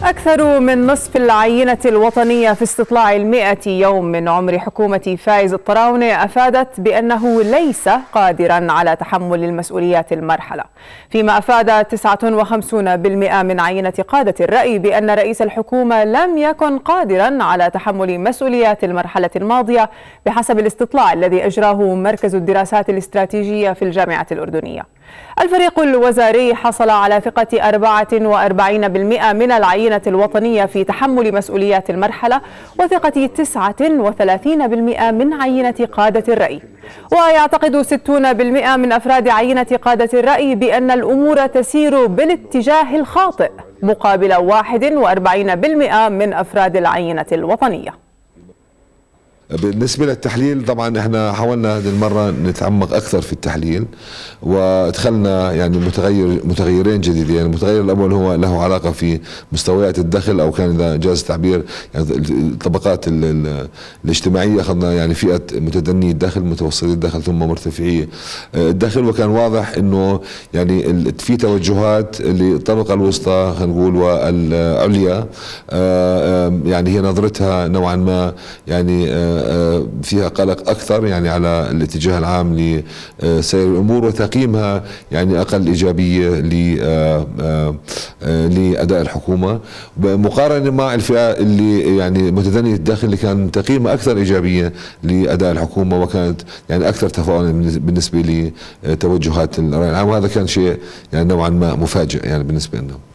أكثر من نصف العينة الوطنية في استطلاع المئة يوم من عمر حكومة فايز الطراونة أفادت بأنه ليس قادرا على تحمل المسؤوليات المرحلة، فيما أفاد 59 بالمئة من عينة قادة الرأي بأن رئيس الحكومة لم يكن قادرا على تحمل مسؤوليات المرحلة الماضية بحسب الاستطلاع الذي أجراه مركز الدراسات الاستراتيجية في الجامعة الأردنية. الفريق الوزاري حصل على ثقة 44% من العينة الوطنية في تحمل مسؤوليات المرحلة وثقة 39% من عينة قادة الرأي. ويعتقد 60% من أفراد عينة قادة الرأي بأن الأمور تسير بالاتجاه الخاطئ مقابل 41% من أفراد العينة الوطنية. بالنسبة للتحليل طبعا احنا حاولنا هذه المرة نتعمق اكثر في التحليل ودخلنا يعني متغيرين جديدين. المتغير الاول هو له علاقة في مستويات الدخل او كان اذا جاز التعبير يعني الطبقات الاجتماعية. اخذنا يعني فئة متدني الدخل، متوسطي الدخل، ثم مرتفعي الدخل، وكان واضح انه يعني في توجهات للطبقة الوسطى خلينا نقول والعليا يعني هي نظرتها نوعا ما يعني فيها قلق أكثر يعني على الاتجاه العام لسير الأمور، وتقييمها يعني أقل إيجابية لأداء الحكومة مقارنة مع الفئة اللي يعني متدنية الدخل اللي كان تقييمها أكثر إيجابية لأداء الحكومة وكانت يعني أكثر تفاؤلا بالنسبة لتوجهات الرأي العام. وهذا كان شيء يعني نوعا ما مفاجئ يعني بالنسبة لنا.